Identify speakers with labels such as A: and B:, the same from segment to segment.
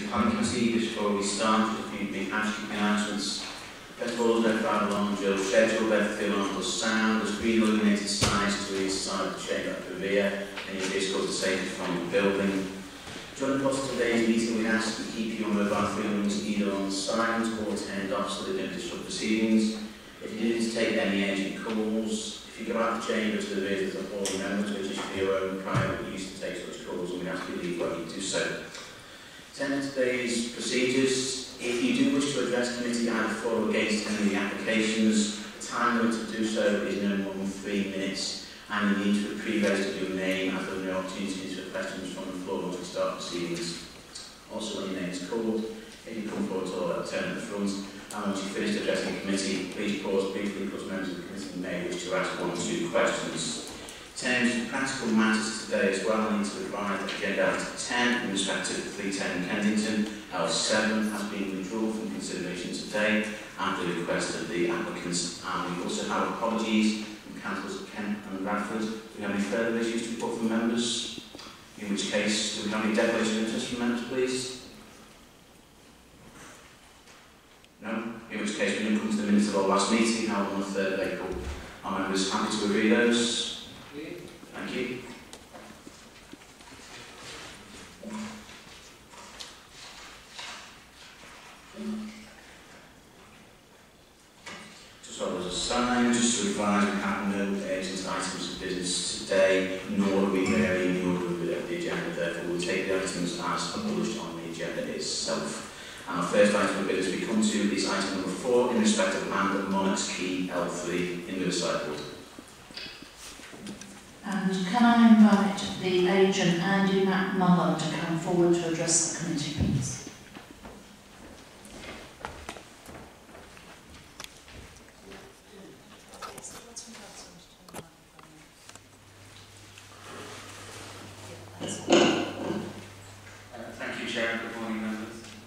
A: Planning Committee. Before we start, a few big housekeeping announcements. First of all, there's no along Joe schedule, Bedfield on the sound, there's green illuminated signs to each side of the chamber at the rear, and your vehicles are safe from the building. During the course of today's meeting, we ask you to keep your mobile phones either on silent or turned off so they don't disrupt proceedings. If you need to take any urgent calls, if you go out of the chamber to the rear of the hall, remember to register for your own private use to take such calls, and we ask you to leave what you do so. Turning to today's procedures, if you do wish to address committee either for or against any of the applications, the time limit to do so is no more than 3 minutes, and you need to have pre-registered your name as there are no opportunities for questions from the floor once we start proceedings. Also, when your name is called, if you come forward to turn at the front, and once you've finished addressing the committee, please pause briefly because members of the committee may wish to ask 1 or 2 questions. In terms of practical matters today as well, I need to advise that agenda item 10 in respect to 310 Kensington L7 has been withdrawn from consideration today at the request of the applicants. And we also have apologies from councillors Kent and Bradford. Do we have any further issues to report from members? In which case, do we have any declaration of interest from members, please? No? In which case, we now come to the minutes of our last meeting held on the 3rd of April. Are members happy to agree those? Thank you. Just while there's a sign, just to advise we have no urgent items of business today, nor are we varying the order of the agenda, therefore we'll take the items as published on the agenda itself. And our first item of business we come to is item number 4 in respect of land at Monarchs Quay L3 in Riverside Ward.
B: And can I invite the agent Andy Muller to come forward to address the committee, please?
C: Thank you, Chair. Good morning, members.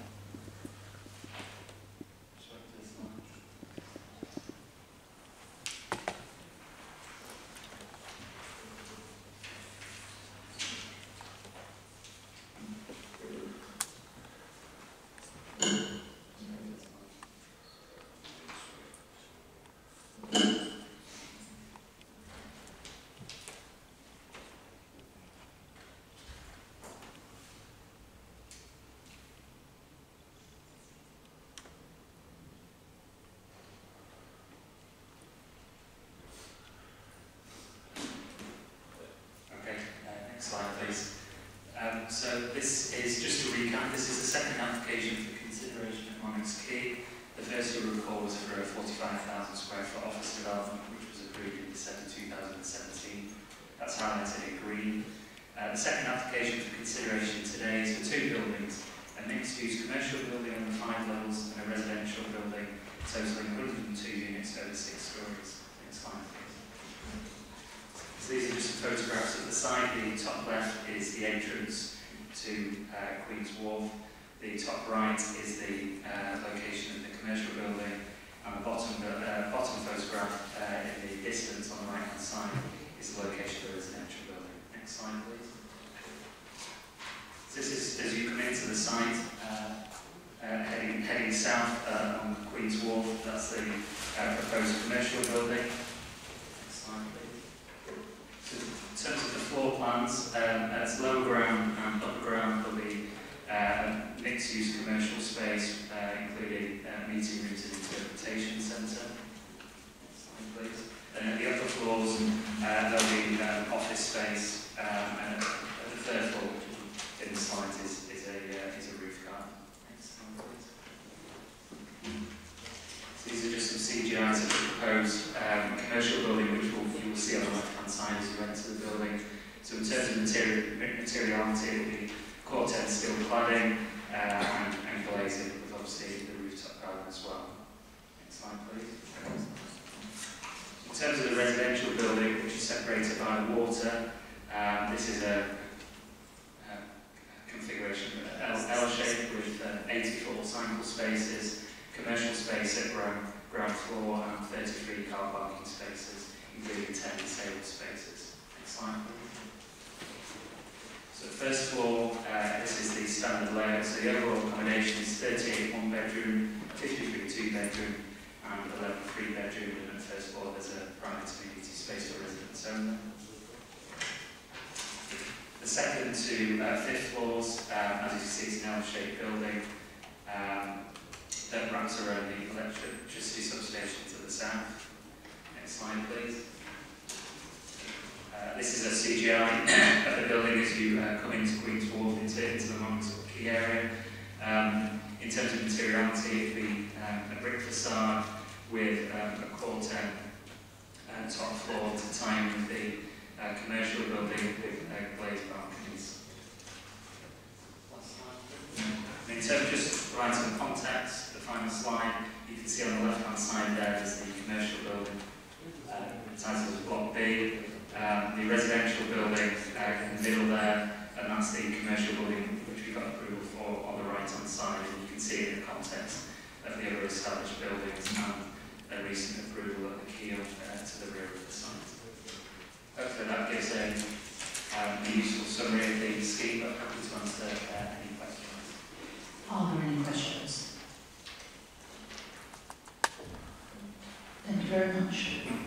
C: Slide, please. So this is, just to recap, this is the second application for consideration at Monarchs Quay. The first you'll recall was for a 45,000 square foot office development which was approved in December 2017. That's highlighted in green. The second application for consideration today is for 2 buildings, a mixed-use commercial building on the 5 levels and a residential building totaling 102 units over 6 stories. Next slide, please. So these are just some photographs of the site. The top left is the entrance to Queen's Wharf. The top right is the location of the commercial building. And the bottom photograph in the distance on the right-hand side is the location of the residential building. Next slide, please. So this is, as you come into the site, heading south on Queen's Wharf, that's the proposed commercial building. Next slide, please. In terms of the floor plans, as lower ground and upper ground will be mixed-use commercial space, including meeting rooms and interpretation centre. Next slide, please. And at the upper floors, there'll be office space, and at the 3rd floor, which in the slide is a roof garden. Next slide, please. So these are just some CGIs of the proposed commercial building, which you will see on the left-hand side as you enter the building. So in terms of materiality, it will be Corten steel cladding and glazing, with obviously the rooftop garden as well. Next slide, please. In terms of the residential building, which is separated by the water, this is a configuration L shape with 84 sample spaces, commercial space at ground floor, and 33 car parking spaces, including 10 disabled spaces. Next slide, please. So So the first floor, this is the standard layout. So the overall accommodation is 38 one-bedroom, 53 two-bedroom, and 11 three-bedroom. And the first floor there's a private community space for residents only. The second to fifth floors, as you can see, it's an L-shaped building that wraps around the electricity substation to the south. Next slide, please. This is a CGI of the building as you come into Queen's Wharf into the Monarchs Quay area. In terms of materiality, it'd be a brick facade with a quarter top floor to tie in with the commercial building with glazed balconies. In terms of just providing some context, the final slide, you can see on the left-hand side there is the commercial building. The title is Block B. The residential building in the middle there, and that's the commercial building which we got approval for on the right-hand side. And you can see it in the context of the other established buildings and a recent approval at the quay to the rear of the site. Hopefully that gives a useful summary of the scheme, but happy to answer any questions.
B: Are there any questions? Thank you very much.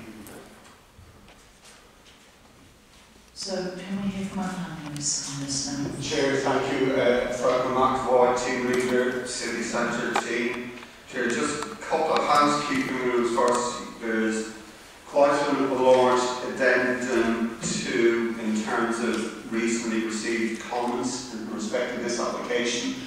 B: So, can we hear from our panellists on this now?
D: Chair, thank you. From Monarchs Quay, team leader, City Centre team. Chair, just a couple of housekeeping rules first. There's quite a large addendum in terms of recently received comments in respect to this application.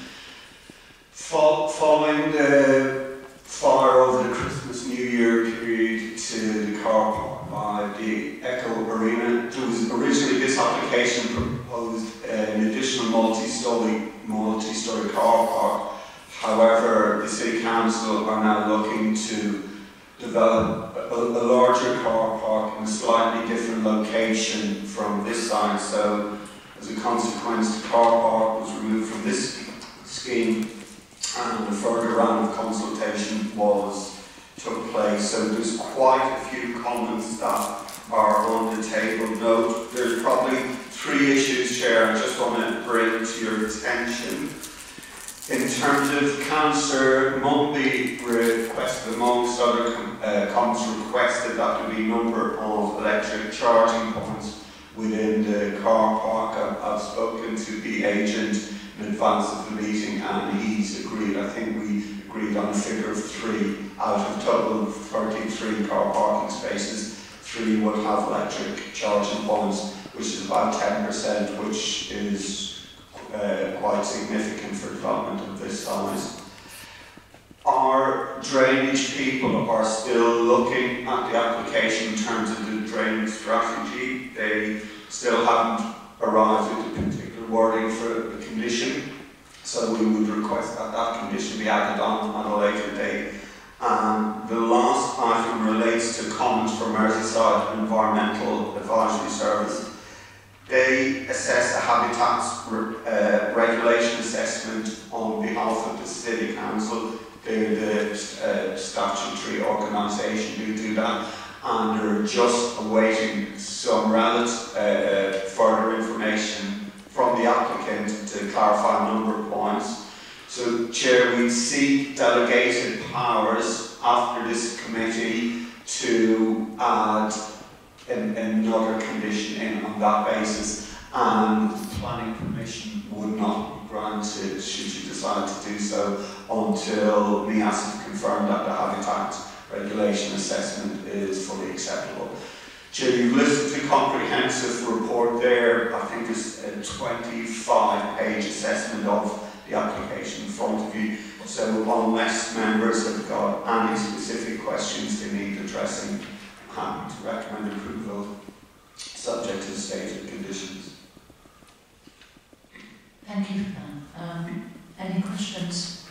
D: Following the fire over the Christmas New Year period to the car park by the Echo Arena, there was originally this application proposed an additional multi-storey car park. However, the City Council are now looking to develop a larger car park in a slightly different location from this side. So, as a consequence, the car park was removed from this scheme, and a further round of consultation took place. So there's quite a few comments that are on the table. Note, there's probably 3 issues, Chair, I just want to bring to your attention. In terms of Councillor Mumby requested, amongst other comments, requested that there be a number of electric charging points within the car park. I've spoken to the agent in advance of the meeting and he's agreed. I think we agreed on a figure of 3 out of total 33 car parking spaces. 3 would have electric charging points, which is about 10%, which is quite significant for development of this size. Our drainage people are still looking at the application in terms of the drainage strategy. They still haven't arrived at the particular wording for the condition, so we would request that that condition be added on a later date. The last item relates to comments from Riverside Environmental Advisory Service. They assess a habitats regulation assessment on behalf of the City Council. They're the statutory organisation who do that, and they're just awaiting some further information from the applicant to clarify a number of points. So, Chair, we seek delegated powers after this committee to add another condition in on that basis, and planning permission would not be granted should you decide to do so until MIAS has confirmed that the habitat regulation assessment is fully acceptable. Chair, you've listened to a comprehensive report there. I think there's a 25-page assessment of the application in front of you. So unless members have got any specific questions they need addressing, I'm happy to recommend approval subject to the stated conditions.
B: Thank you for that. Any questions?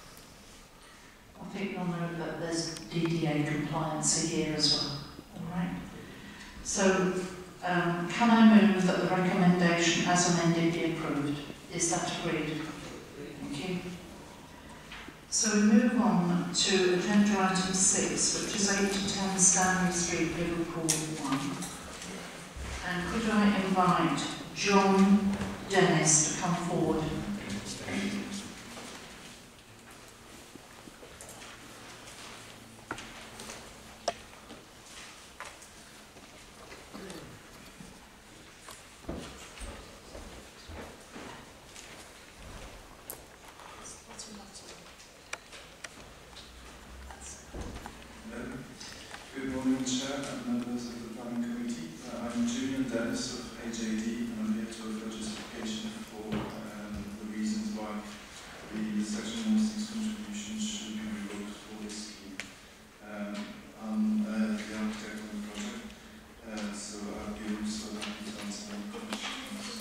B: I think that there's DDA compliance here as well. All right. So, can I move that the recommendation as amended be approved? Is that agreed? Thank you. So we move on to agenda item 6, which is 8 to 10 Stanley Street, Liverpool 1. And could I invite John Dennis to come forward.
E: Good morning, Chair and members of the Planning Committee. I'm Julian Dennis of AJD, and I'm here to offer justification for the reasons why the Section 106 contributions should be revoked for this scheme. I'm the architect on the project, so I'll be also happy to answer any questions.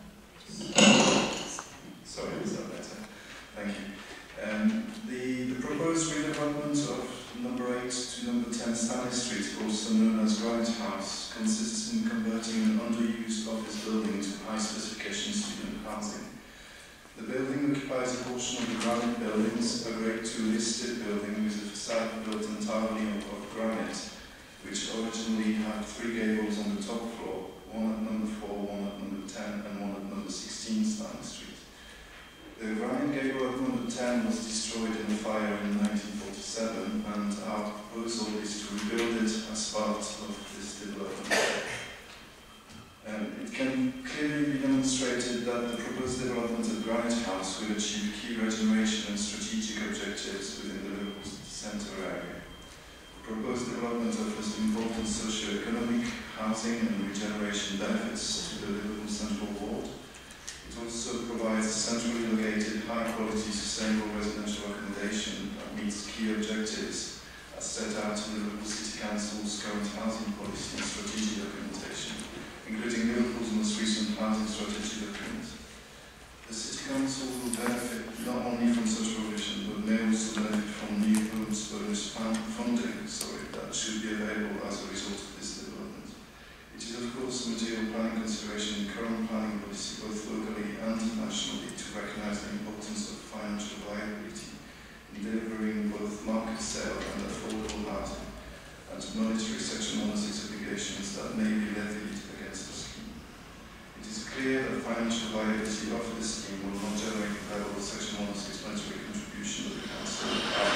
E: Sorry, is that better? Thank you. The proposed redevelopment of number 8 to number 10 Stanley Street, also known as Granite House, consists in converting an underused office building to high-specification student housing. The building occupies a portion of the granite buildings, a Grade 2 listed building with a facade built entirely of granite, which originally had 3 gables on the top floor, one at number 4, one at number 10, and one at number 16 Stanley Street. The granite gable at number 10 was destroyed in a fire in 1947, and our proposal is to rebuild it as part of this development. It can clearly be demonstrated that the proposed development of Granite House will achieve key regeneration and strategic objectives within the Liverpool city centre area. The proposed development offers important socio-economic, housing and regeneration benefits to the Liverpool Central Ward. It also provides a centrally located, high-quality, sustainable residential accommodation that meets key objectives as set out in the Liverpool City Council's current housing policy and strategic documentation, including Liverpool's most recent housing strategy document. The City Council will benefit not only from such provision, but may also benefit from new homes bonus funding that should be available as a result of this development. It is of course a material planning consideration in current planning policy, both locally and nationally, to recognise the importance of financial viability in delivering both market sale and affordable housing, and to monitor Section 106 obligations that may be levied against the scheme. It is clear that financial viability of the scheme will not generate the level of Section 106 monetary contribution of the Council.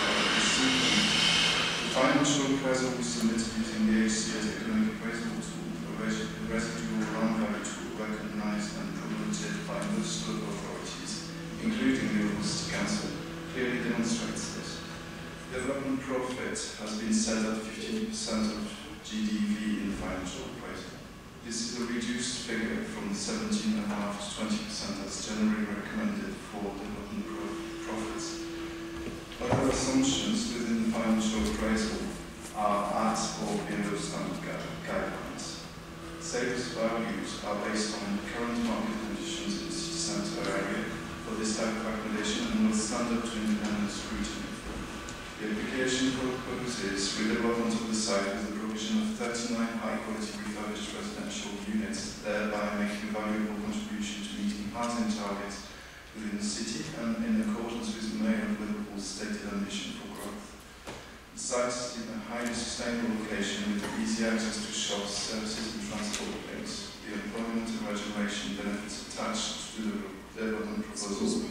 E: The financial appraisal was submitted using the HCA's economic appraisal tool, a residual land value tool recognised and promoted by most local authorities, including the Liverpool City Council, clearly demonstrates this. Development profit has been set at 15% of GDV in the financial appraisal. This is a reduced figure from the 17.5% to 20% as generally recommended for development profits. Other assumptions within the financial appraisal are at or below standard guidelines. Sales values are based on current market conditions in the city centre area for this type of accommodation and will stand up to independent scrutiny. The application proposes redevelopment of the site with the provision of 39 high-quality refurbished residential units, thereby making a valuable contribution to meeting housing targets within the city and in accordance with the Mayor of Liverpool's stated ambition for growth. The site is in a highly sustainable location with easy access to shops, services and transport links. The employment and regeneration benefits attached to the development proposal.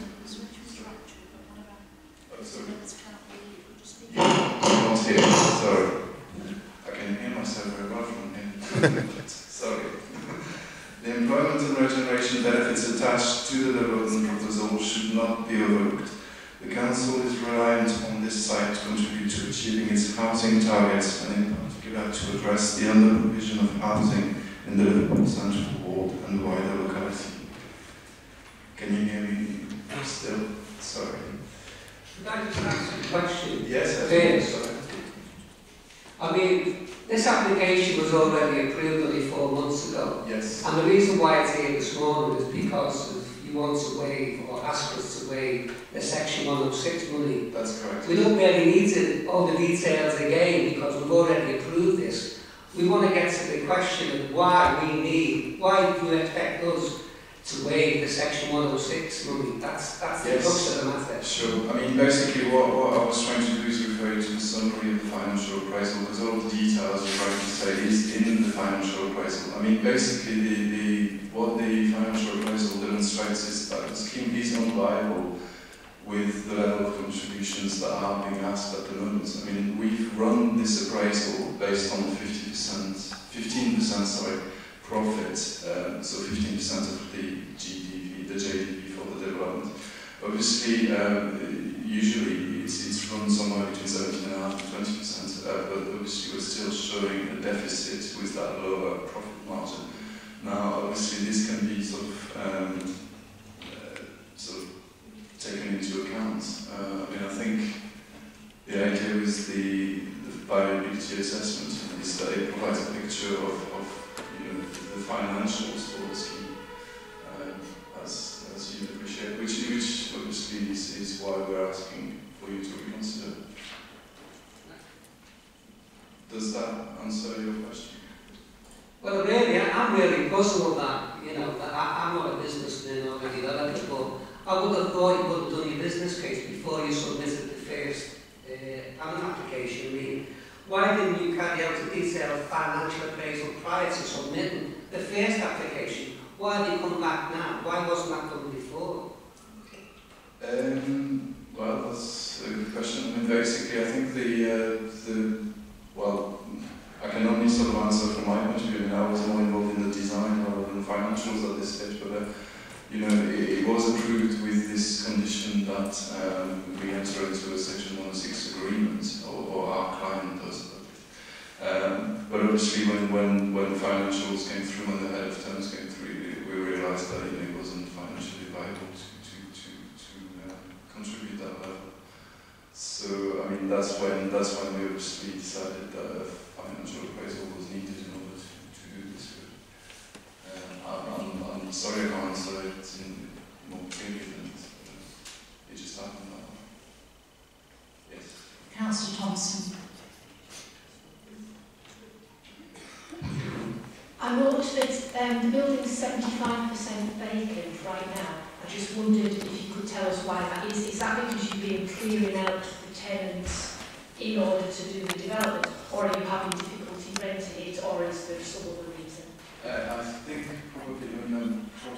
E: Oh, sorry. You can't hear me, sorry. I can hear myself very well from here. Sorry. The employment and regeneration benefits attached to the development proposal should not be overlooked. The Council is reliant on this site to contribute to achieving its housing targets and in particular to address the under-provision of housing in the Liverpool Central Ward and wider locality. Can you hear me still? Sorry.
F: Could I just ask a question?
E: Yes, sorry.
F: I mean, this application was already approved only 4 months ago.
E: Yes.
F: And the reason why it's here this morning is because you want to waive or ask us to waive the Section 106 money.
E: That's correct.
F: We don't really need all the details again because we've already approved this. We want to get to the question of why do you expect us to waive the Section 106 money. That's the
E: Yes.
F: crux of the matter.
E: Sure. I mean, basically what I was trying to do is refer you to the summary of the financial appraisal, because all the details you're trying to say is in the financial appraisal. I mean, basically what the financial appraisal demonstrates is that the scheme is unviable with the level of contributions that are being asked at the moment. I mean, we've run this appraisal based on the 15% profit, so 15% of the JDV for the development. Obviously, usually it's run somewhere between 17.5% and 20%, but obviously we're still showing a deficit with that lower profit margin. Now, obviously, this can be sort of taken into account. I mean, I think the idea with the viability assessment is that it provides a picture of the financials for the scheme, as you appreciate, which obviously is why we're asking for you to reconsider. Does that answer your question?
F: Well, really, I'm really puzzled that, I'm not a businessman or a developer, but I would have thought you would have done your business case before you submitted the first application. I mean, why didn't you carry out a detailed financial appraisal prior to submitting the first application? Why did you come back now? Why wasn't that done before?
E: Well, that's a good question. I mean, basically, I think I can only sort of answer from my point of view. I mean, I was more involved in the design rather than financials at this stage, but it was approved with this condition that we enter into a Section 106 agreement, or our client does that. But obviously, when financials came through, when the head of terms came through, we realised that it wasn't financially viable to contribute that level. So, I mean, that's when we obviously decided that a financial appraisal was needed in order to do this. I'm sorry I can't answer it more clearly than this, but it just happened that way. Yes.
B: Councillor Thompson.
G: I note that the building's 75% vacant right now. I just wondered if you could tell us why that is. Is that because you've been clearing out the tenants in order to do the development, or are you having difficulty renting it, or is there some other reason?
E: I think probably not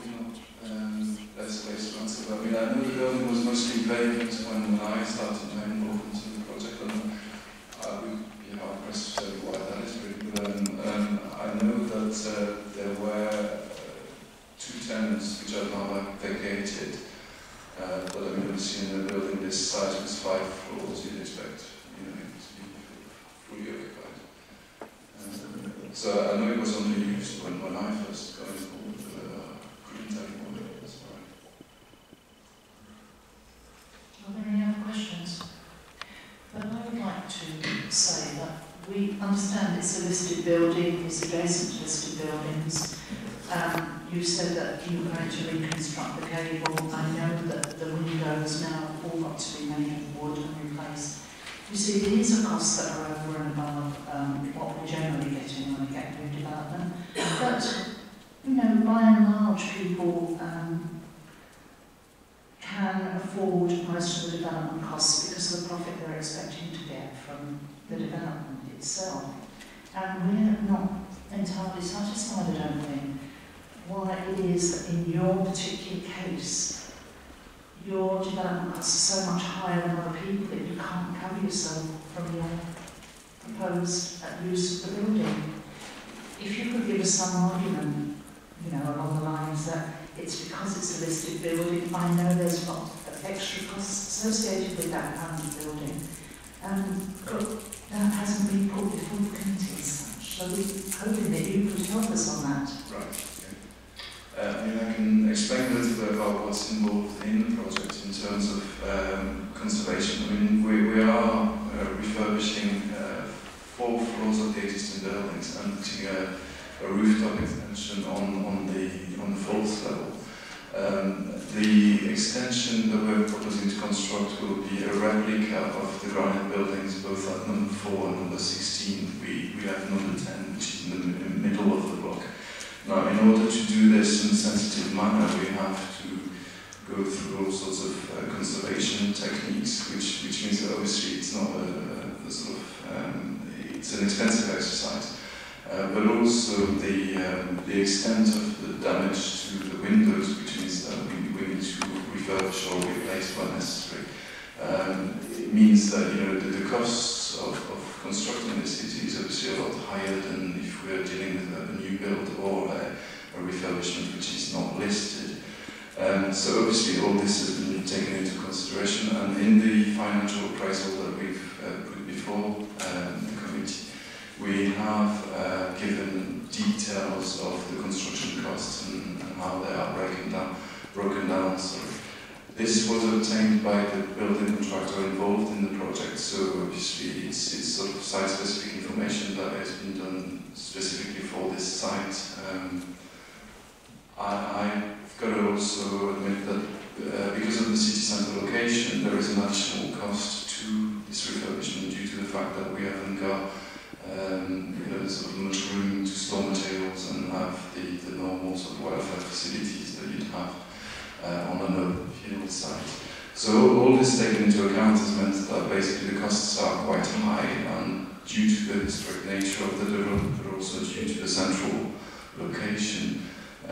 E: best place to answer that. I mean, I know the building was mostly vacant when I started my involvement in the project, and I would be hard pressed to say why that is really. But I know that there were two tenants which are now vacated. But I mean, obviously in a building this size with 5 floors, you'd expect it to be fully occupied. So I know it was only used when I first got involved, but couldn't tell you more. That's right.
B: Are there any other questions? But I would like to say that we understand it's a listed building, it's adjacent to listed buildings. You said that you were going to reconstruct the gable. I know that the windows now have all got to be made of wood and replaced. You see, these are costs that are over and above what we're generally getting when we get new development. But, by and large, people can afford most of the development costs because of the profit they're expecting to get from the development itself. And we're not entirely satisfied, I don't think, why it is that in your particular case, your development costs are so much higher than other people that you can't cover yourself from your proposed use of the building. If you could give us some argument, along the lines that it's because it's a listed building, I know there's a lot of extra costs associated with that kind of building, but that hasn't been put before the committee as such. So we're hoping that you could help us on that.
E: Right. I mean, I can explain a little bit about what's involved in the project in terms of conservation. I mean, we are refurbishing 4 floors of the existing buildings and putting a rooftop extension on the 4th level. The extension that we're proposing to construct will be a replica of the granite buildings, both at number 4 and number 16. We have number 10, which is in the middle of the block. Now, in order to do this in a sensitive manner, we have to go through all sorts of conservation techniques, which means that obviously it's not a sort of, it's an expensive exercise. But also the extent of the damage to the windows, which means that we need to refurbish or replace when necessary. It means that the costs of constructing the city is obviously a lot higher than if we are dealing with a new build or a refurbishment which is not listed. So obviously all this has been taken into consideration, and in the financial appraisal that we've put before the committee, we have given details of the construction costs and how they are broken down. So this was obtained by the building contractor involved in the project, so obviously it's sort of site-specific information that has been done specifically for this site. I've got to also admit that because of the city centre location, there is an additional cost to this refurbishment due to the fact that we haven't got sort of much room to store materials and have the normal sort of welfare facilities that you'd have on an open field site. So all this taken into account has meant that basically the costs are quite high, and due to the historic nature of the development, but also due to the central location,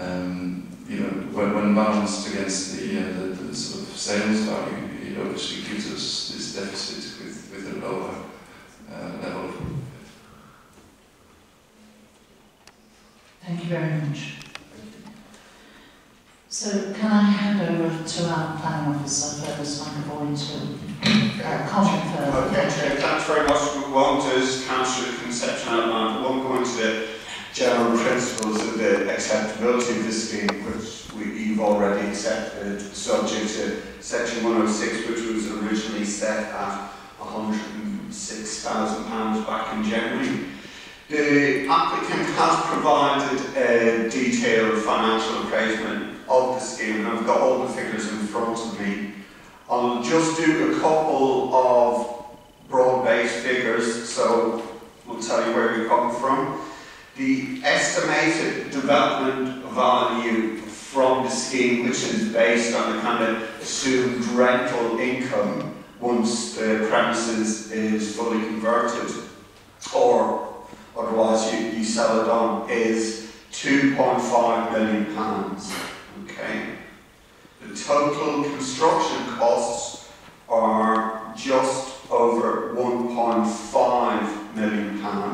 E: when balanced against the sort of sales value, it obviously gives us this deficit with a lower level of profit.
B: Thank you very much. So can I hand over to our planning officer, Fergus McAvoy, to comment further?
D: Okay, thanks very much. One is Councillor Conception outlined. One going to the general principles of the acceptability of this scheme, which you've already accepted, subject to Section 106, which was originally set at £106,000 back in January. The applicant has provided a detailed financial appraisal of the scheme, and I've got all the figures in front of me. I'll just do a couple of broad-based figures, so we'll tell you where you're coming from. The estimated development value from the scheme, which is based on a kind of assumed rental income once the premises is fully converted, or otherwise you sell it on, is £2.5 million. Okay. The total construction costs are just over £1.5 million.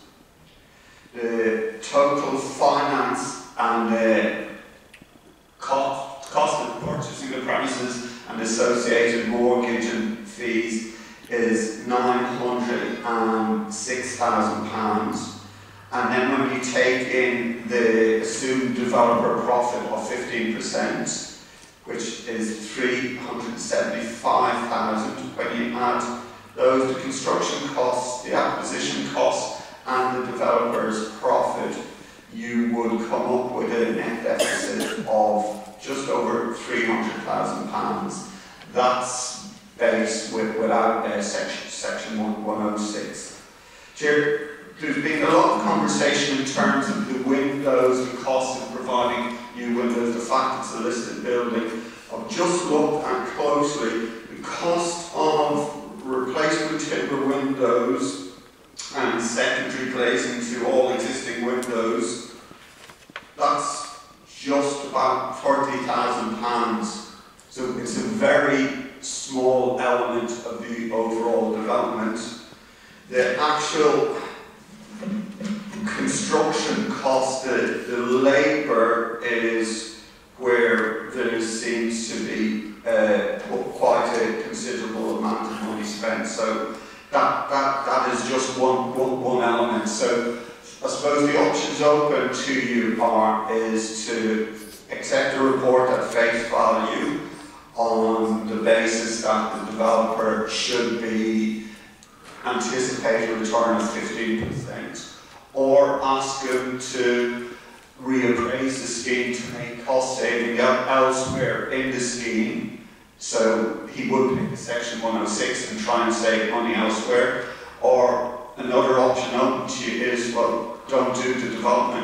D: The total finance and cost of purchasing the premises and associated mortgage and fees is £906,000. And then when you take in the assumed developer profit of 15%, which is £375,000, when you add those, the construction costs, the acquisition costs, and the developer's profit, you would come up with a net deficit of just over £300,000. That's based without Section 106. Chair, there's been a lot of conversation in terms of the windows, the cost of providing new windows, the fact it's a listed building. I've just looked at closely the cost of replacement timber windows and secondary glazing to all existing windows. That's just about £30,000. So it's a very small element of the overall development. The actual construction cost, the labour is where there seems to be quite a considerable amount of money spent. So that is just one element. So I suppose the options open to you is to accept a report at face value on the basis that the developer should be anticipate a return of 15%, or ask him to reappraise the scheme to make cost saving elsewhere in the scheme. So he would pick the Section 106 and try and save money elsewhere. Or another option open to you is, well, don't do the development. If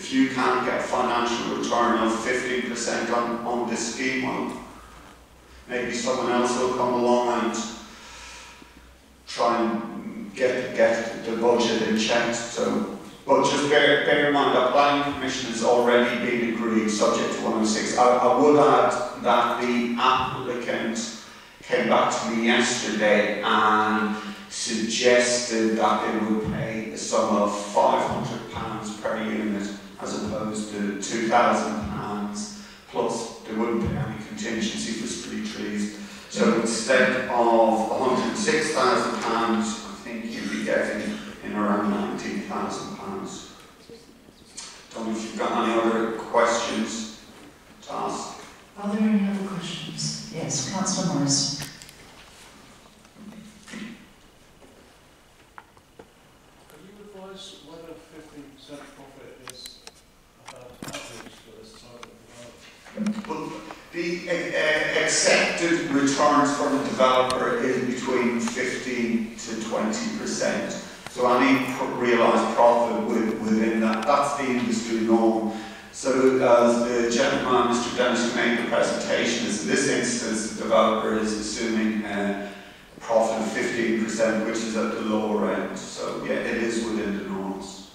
D: if you can't get a financial return of 15% on this scheme, well, maybe someone else will come along and try and get the budget in check. So, but just bear in mind that planning permission has already been agreed, subject to 106. I would add that the applicant came back to me yesterday and suggested that they would pay a sum of £500 per unit as opposed to £2,000, plus they wouldn't pay any contingency for street trees. So instead of £106,000, I think you'd be getting in around £19,000. Don't know if you've got any other questions to ask.
B: Are there any other questions? Yes, Councillor Morris.
H: Can you advise whether 15% profit is average for this type of development?
D: Well, the accepted returns from the developer is between 15 to 20%. So any realised profit within that, that's the industry norm. So as the gentleman, Mr. Dennis, made the presentation, in this instance the developer is assuming a profit of 15%, which is at the lower end. So yeah, it is within the norms.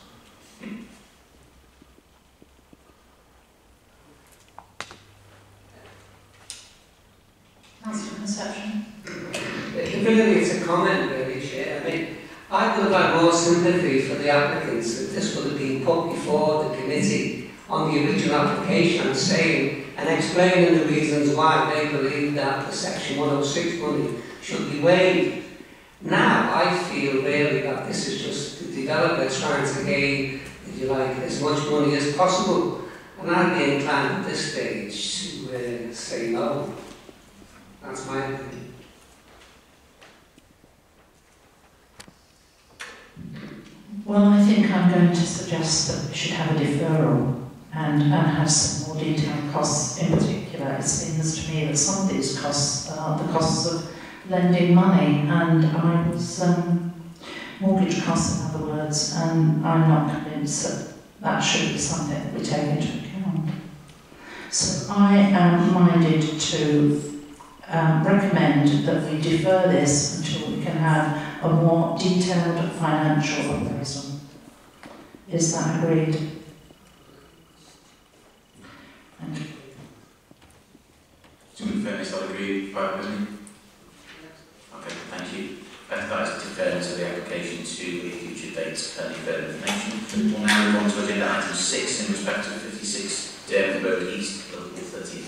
B: Councillor Conception.
F: Really, it's a comment, really, Chair. I mean, I would have had more sympathy for the applicants if this would have been put before the committee on the original application and saying and explaining the reasons why they believe that the Section 106 money should be waived. Now, I feel really that this is just the developer trying to gain, if you like, as much money as possible. And I'd be inclined at this stage to say no. That's my opinion.
B: Well, I think I'm going to suggest that we should have a deferral and have some more detailed costs. In particular, it seems to me that some of these costs are the costs of lending money, and I was mortgage costs, in other words, and I'm not convinced that that should be something that we take into account. So I am minded to recommend that we defer this until we can have a more detailed financial appraisal. Is that agreed? Thank you.
A: To confirm, is that agreed by the President? Okay, thank you. That is deferred to the application to a future date pending further information. We'll now move on to agenda item 6 in respect of 56 Derby Road East, Liverpool 13.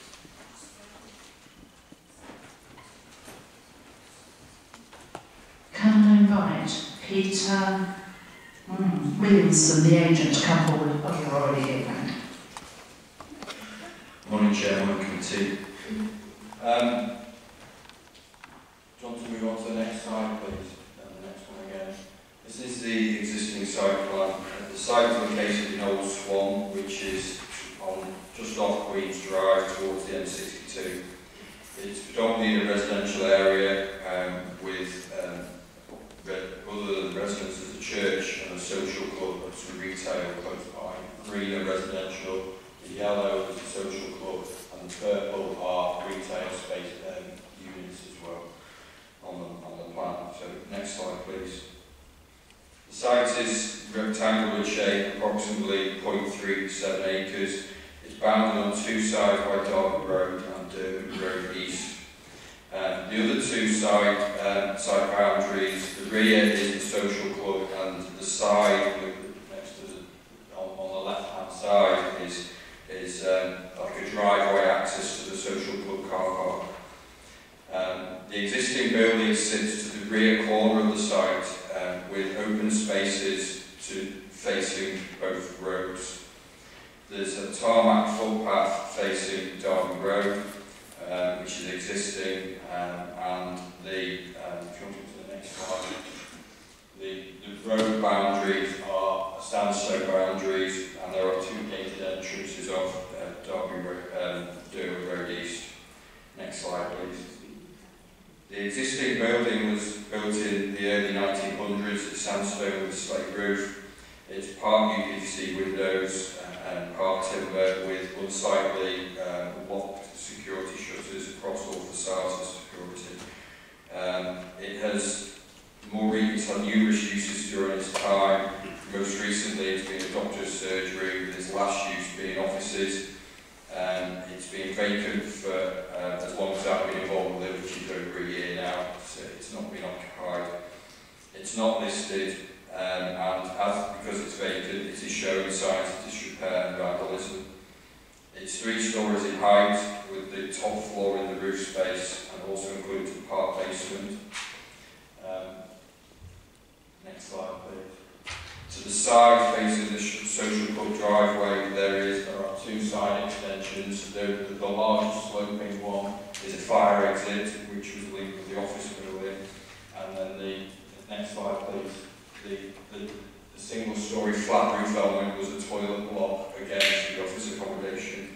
B: Can I invite Peter Williamson, the agent, to come forward? Oh, you're already here, Frank.
I: Morning, Chair, morning committee. Do you want to move on to the next slide, please? And the next one again. This is the existing site plan. The site is located in Old Swan, which is on just off Queen's Drive towards the M62. It's predominantly a residential area with other than residents, there's a church and a social club and some retail close by. Green are residential, the yellow is a social club, and the purple are retail space units as well on the plan. So next slide, please. The site is rectangular shape, approximately 0.37 acres. It's bounded on two sides by Derby Road and Derby Road East. The other two side boundaries, the rear is the social club, and the side next to on the left hand side is like a driveway access to the social club car park. The existing building sits to the rear corner of the site with open spaces facing both roads. There's a tarmac footpath facing Derby Road, which is existing, and if you want to go to the next slide, the road boundaries are sandstone boundaries, and there are two gated entrances off Derby Road East. Next slide, please. The existing building was built in the early 1900s. It's sandstone with a slate roof. It's part UPVC windows, park timber with unsightly locked security shutters across all facades for security. It has had numerous uses during its time. Most recently it's been a doctor's surgery, with its last use being offices. It's been vacant for as long as I've been involved with it, which is over a year now, so it's not been occupied. It's not listed, because it's vacant, it is showing signs of disrepair and vandalism. It's 3 stories in height, with the top floor in the roof space, and also includes a park basement. Next slide, please. To the side facing the social club driveway, there are 2 side extensions. The largest sloping one is a fire exit, which was linked with the office building. And then the next slide, please. The single-storey flat roof element was a toilet block, again, to the office accommodation.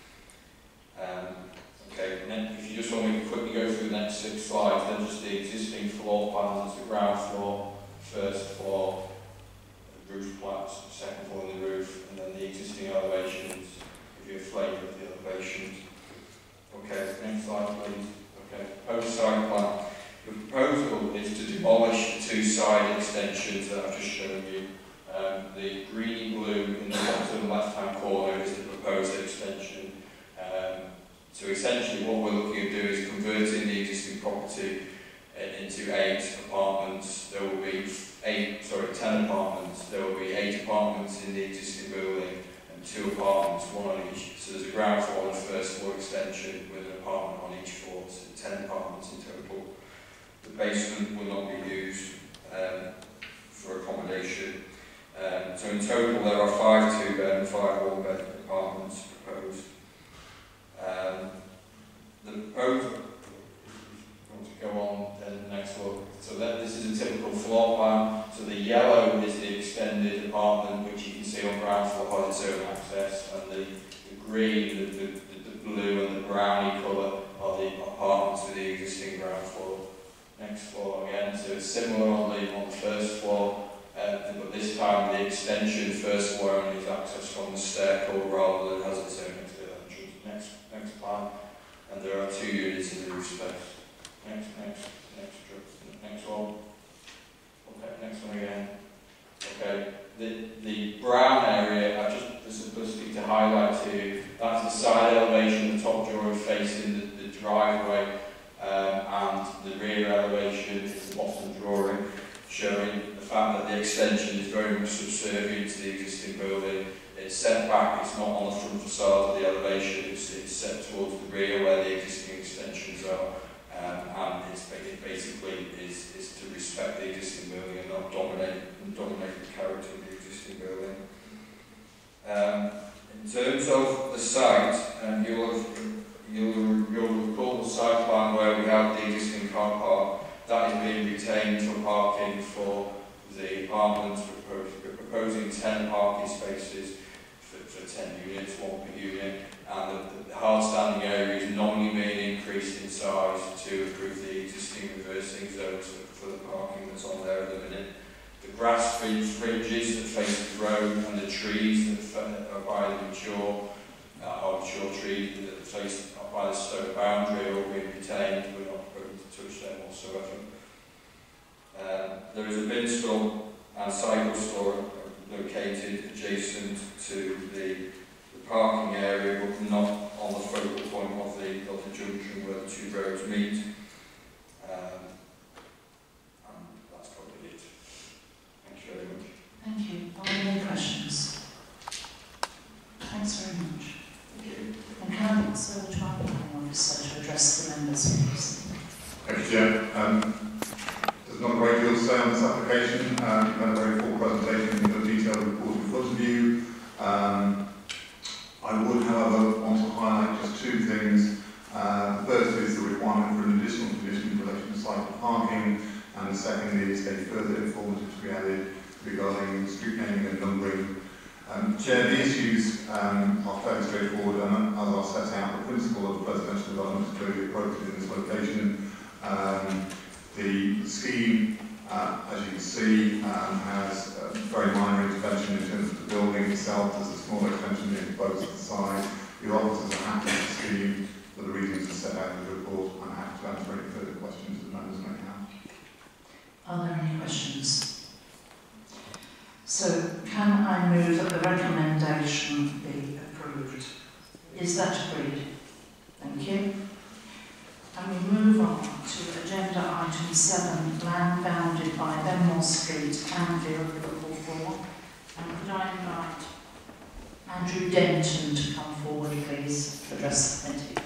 I: Okay, if you just want me to quickly go through the next 6 slides, then just the existing floor plans, the ground floor, first floor, roof plats, second floor in the roof, and then the existing elevations, give you a flavour of the elevations. Okay, next slide please. Okay, proposed site plan. The proposal is to demolish the 2 side extensions that I've just shown you. The greeny blue in the bottom left-hand corner is the proposed extension. So essentially what we're looking at doing is converting the existing property into 8 apartments. There will be 10 apartments. There will be 8 apartments in the existing building and 2 apartments, 1 on each. So there's a ground floor and a first floor extension with an apartment on each floor, so 10 apartments in total. The basement will not be used for accommodation. So in total there are 5 2-bed and 5 1-bed apartments proposed. The proposal, to go on then the next look. So this is a typical floor plan. So the yellow is the extended apartment, which you can see on ground floor has its own access, and the green, the blue and the browny colour are the apartments with the existing ground floor. Next floor again, so it's similar on the first floor, but this time the extension first floor only is accessed from the staircase rather than has its own entrance. Next plan, and there are 2 units in the roof space. Next one. Okay, next one again. Okay, the brown area, I just simplistic to highlight to you, that's the side elevation, the top drawing facing the driveway, and the rear elevation is the bottom drawing, showing the fact that the extension is very much subservient to the existing building. It's set back, it's not on the front facade of the elevation, it's set towards the rear where the existing extensions are. And it basically is to respect the existing building and not dominate the character of the existing building. In terms of the site, you'll recall the site plan where we have the existing car park. That is being retained for parking for the apartments. We're proposing 10 parking spaces for 10 units, 1 per unit. And the hard standing area is nominally being increased in size to improve the existing reversing zones for the parking that's on there at the minute. The grass fringes that face the road and the trees that are by the mature trees that face by the stone boundary are all being retained. We're not going to touch them whatsoever. There is a bin store and cycle store located adjacent to the parking area, but not on the focal point of the junction where the 2 roads meet. And that's probably it. Thank you very much.
B: Thank you. Are there any questions? Thanks very much.
I: Thank you.
B: And how so the planning officer to address the members, please?
J: Thank you, Chair. There's not a great deal to say on this application. You've had a very full presentation with a detailed report in front of you. I would, however, want to highlight just 2 things. The first is the requirement for an additional condition in relation to site parking, and the second is a further informative to be added regarding street naming and numbering. Chair, the issues are fairly straightforward, and as I'll set out, the principle of residential development is clearly appropriate in this location. The scheme, as you can see, has very minor intervention in terms of the building. building itself, there's a small extension being proposed to the side. The officers are happy with the scheme for the reasons are set out in the report, and I have to answer any further questions that members may have.
B: Are there any questions? So, can I move that the recommendation be approved? Is that agreed? Thank you. And we move on to agenda item 7, land bounded by Benmore Street, Anfield, Liverpool 4. And could I invite Andrew Denton to come forward, please, to address the committee?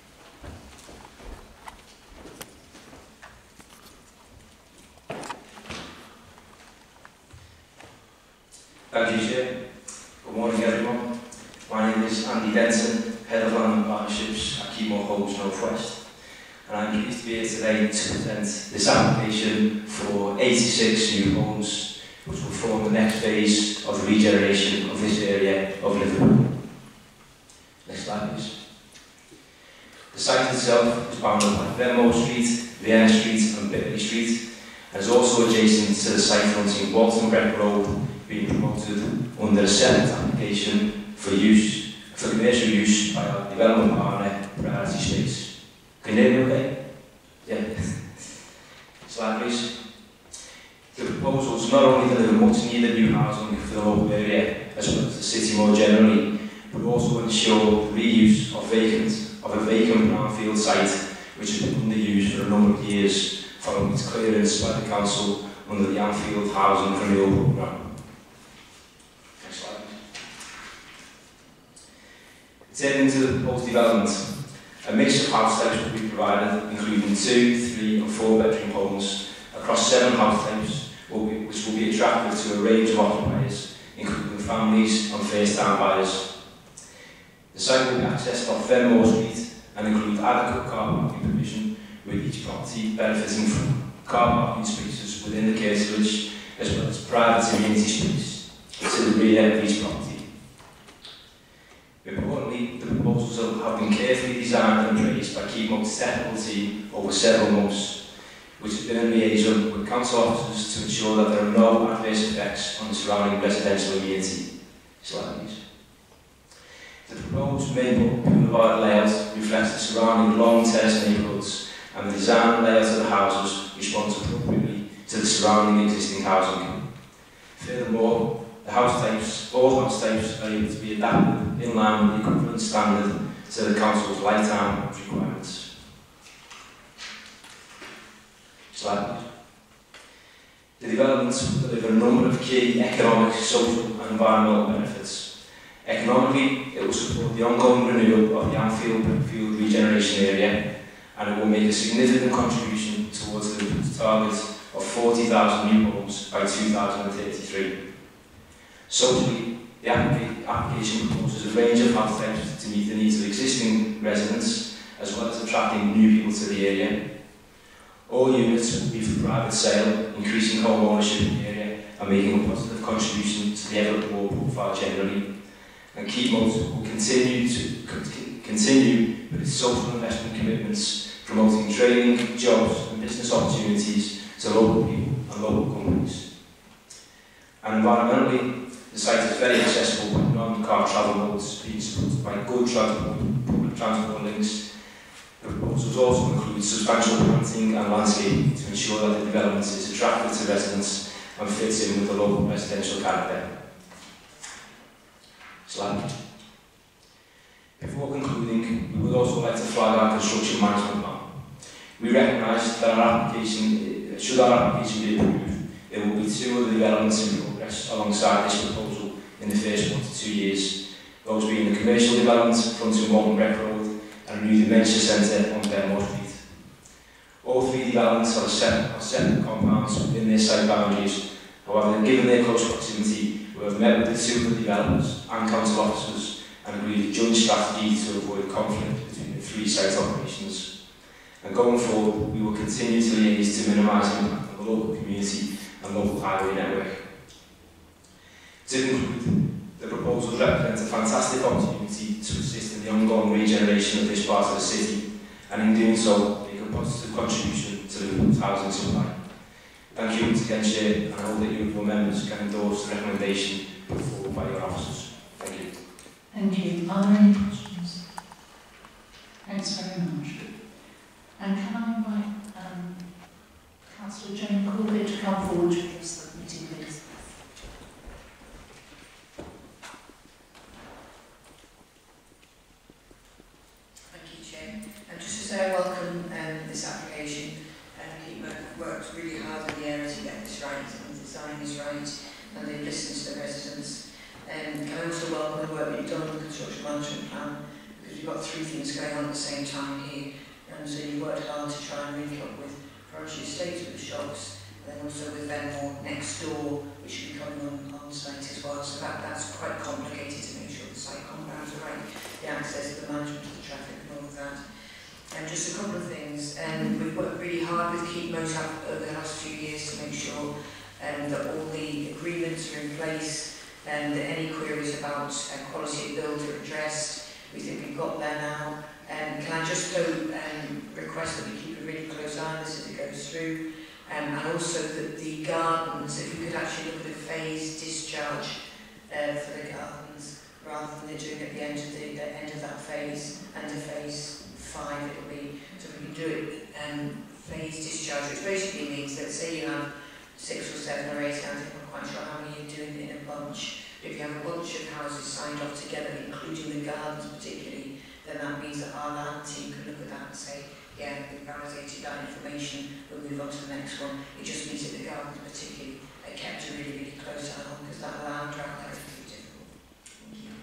K: Thank you, Chair. Good morning, everyone. My name is Andy Denton, Head of Land and Partnerships at Keymore Homes North West, and I'm pleased to be here today to present this application for 86 new homes, which will form the next phase of the regeneration of this area of Liverpool. Next slide, please. The site itself is bounded by Benmore Street, Vienna Street and Bickley Street, and is also adjacent to the site fronting Walton Breck Road, being promoted under a separate application for commercial use by our development partner, Priority Space. Can you hear me okay? Yeah. Slide please. The proposals not only deliver much needed new housing for the local area, as well as the city more generally, but also ensure the reuse of a vacant brownfield site which has been underused for a number of years following its clearance by the council under the Anfield Housing Renewal Programme. Turning to the proposed development, a mix of house types will be provided, including 2, 3 and 4 bedroom homes across 7 house types, which will be attractive to a range of occupiers, including families and first-time buyers. The site will be accessed off Benmore Street and include adequate car parking provision, with each property benefiting from car parking spaces within the curtilage, as well as private amenity space to the rear of each property. Importantly, the proposals have been carefully designed and appraised by Keymor's technical team over several months, which has been in liaison with council officers to ensure that there are no adverse effects on the surrounding residential amenity. Slide please. The proposed main boulevard layout reflects the surrounding long terrace neighbourhoods, and the design and layout of the houses responds appropriately to the surrounding existing housing. Furthermore, all house types are able to be adapted in line with the equivalent standard to the council's lifetime requirements. Slide please. The developments will deliver a number of key economic, social and environmental benefits. Economically, it will support the ongoing renewal of the Anfield regeneration area, and it will make a significant contribution towards the target of 40,000 new homes by 2033. Socially, the application proposes a range of house types to meet the needs of existing residents, as well as attracting new people to the area. All units will be for private sale, increasing home ownership in the area and making a positive contribution to the Everett Ward profile generally. And Keymore will continue with its social investment commitments, promoting training, jobs and business opportunities to local people and local companies. And environmentally, the site is very accessible with non-car travel modes, being supported by good public transport links. The proposals also include substantial planting and landscaping to ensure that the development is attractive to residents and fits in with the local residential character. Slide. Before concluding, we would also like to flag our construction management plan. We recognise that should our application be approved, there will be 2 other developments in progress alongside this proposal in the first 1 to 2 years, those being the commercial development fronting Walton Breck Road and a new dementia centre on Benmore Street. All 3 developments are separate compounds within their site boundaries. However, given their close proximity, we have met with the 2 of the developers and council officers and agreed a joint strategy to avoid conflict between the 3 site operations. And going forward, we will continue to liaise to minimise impact on the local community and local highway network. To conclude, the proposals represent a fantastic opportunity to assist in the ongoing regeneration of this part of the city, and in doing so, make a positive contribution to Liverpool's housing supply. Thank you once again, Chair, and I hope that you and your members can endorse the recommendation put forward by by your officers. Thank you.
B: Thank you. Are there any questions? Thanks very much. And can I invite Councillor Jane Corbett to come forward to address the committee, please?
L: Thank you, Chair. Just to say I welcome this application. Keep worked really hard in the area to get this right and the design is right, and they've listened to the residents. I also welcome the work that you've done on the construction management plan, because you've got three things going on at the same time here, and so you've worked hard to try and link up with Forestry Estates, with the shops, and then also with Venmore next door, which should be coming on site as well. So that's quite complicated to make sure the site compounds are right, the access, the management of the traffic and all of that. Just a couple of things. We've worked really hard with Keep Moat over the last few years to make sure that all the agreements are in place and that any queries about quality of build are addressed. We think we've got there now. Can I just request that we keep a really close eye on this as it goes through, and also that the gardens, if we could actually look at a phased discharge for the gardens rather than doing at the end of that phase, and to phase 5 it'll be, so we can do it phased discharge, which basically means that say you have 6 or 7 or 8 houses, I'm not quite sure how many you're doing in a bunch, but if you have a bunch of houses signed off together, including the gardens particularly, then that means that our land team can look at that and say, yeah, we've validated that information, we'll move on to the next one. It just means that the gardens particularly are kept a really, really close eye on, because that land drought there is pretty difficult. Thank you.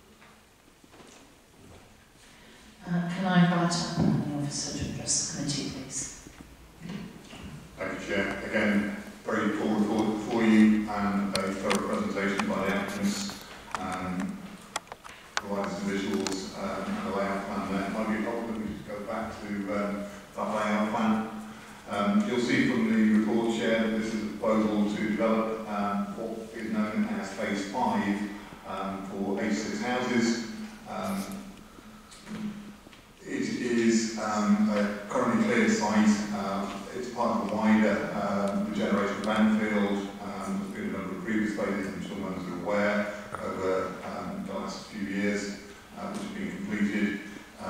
B: Can I invite our planning officer to address the committee, please?
J: Thank you, Chair. Again, very full report for you and a thorough presentation by the applicants. Provides some visuals and a layout plan there. It might be helpful if we just go back to that layout plan. You'll see from the report, Chair, that this is a proposal to develop what is known as Phase 5 for 86 houses. It is a currently cleared site. It's part of a wider regeneration landfill. There's been a number of previous phases, I'm sure members are aware, over the last few years, which have been completed.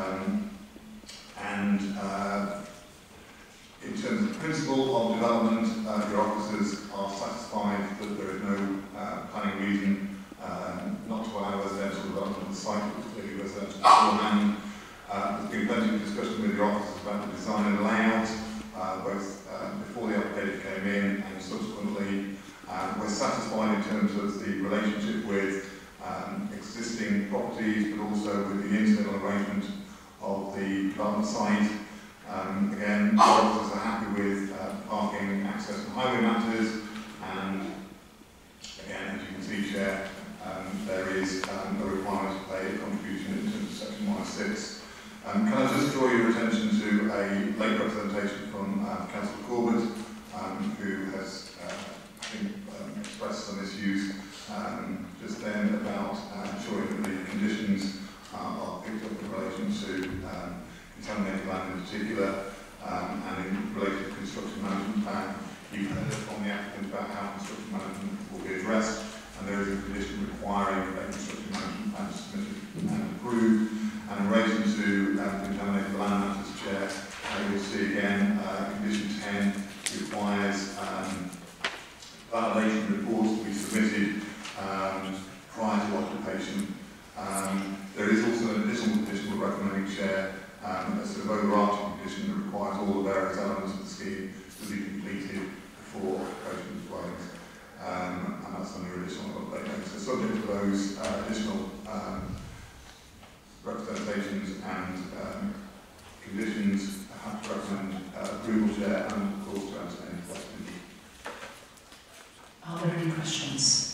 J: In terms of principle of development, your officers are satisfied that there is no planning reason not to allow residential development on the site, which is clearly residential beforehand. There's been plenty of discussion with your officers about the design and layout, both before the application came in and subsequently. We're satisfied in terms of the relationship with existing properties, but also with the internal arrangement of the development site. Again, the officers are happy with parking, access and highway matters, and again, as you can see, Chair, there is a requirement to pay a contribution in terms of section 106. Can I just draw your attention to a late representation from Councillor Corbett, who has expressed some issues just then about ensuring that the conditions are picked up in relation to contaminated land in particular, and in relation to construction management plan. You've heard from the applicant about how construction management will be addressed, and there is a condition requiring a construction management plan submitted and approved. And in relation to contaminated land matters, Chair, you'll see again, condition 10 requires validation reports to be submitted prior to occupation. There is also an additional condition we're recommending, Chair, a sort of overarching condition that requires all the various elements of the scheme to be completed before occupation of dwellings. And that's under additional update. So subject to those additional representations and conditions, I have to recommend approval, Chair, and of course to answer any questions.
B: Are there any questions?